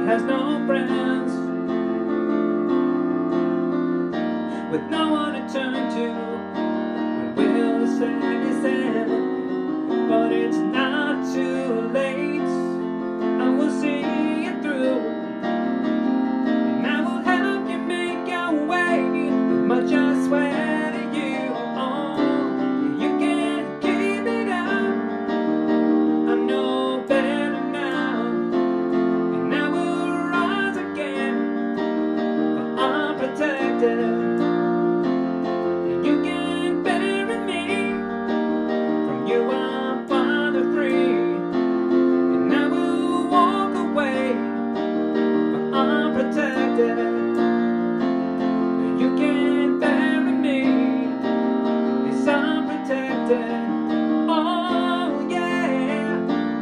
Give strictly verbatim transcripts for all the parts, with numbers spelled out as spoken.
has no friends, with no one to turn to. When will the sadness end? But it's not too late, I will see it through, and I will help you make your way. With much I swear to you, oh, you can't keep it up. I know better now, and I will rise again, but I'm protected. You can't bury me, from you I'm finally free, and I will walk away, but I'm protected. You can't bury me, yes, I'm protected. Oh yeah.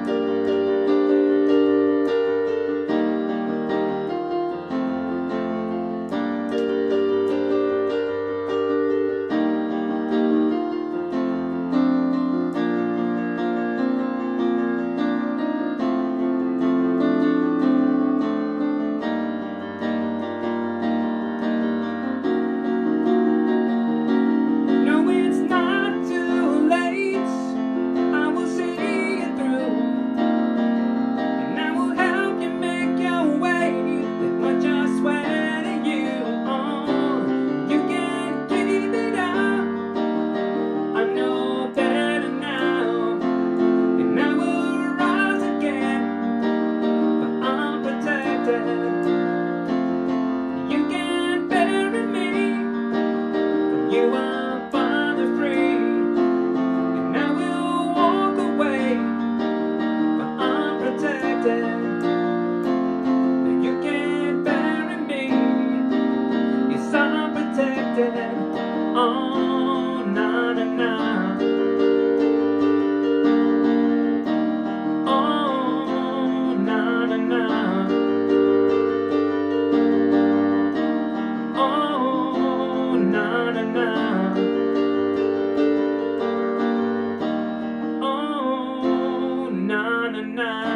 No, it's not too late, I will see it through, and I will help you make your way. With much I swear to you, oh, you can't keep it up. I know better now, and I will rise again, but I'm protected. You can't bury me, from you I'm finally free, and I will walk away, but I'm protected. You can't bury me, yes, I'm protected. Oh, na na na. Oh, na na na. Oh, na na na. Oh, na na na.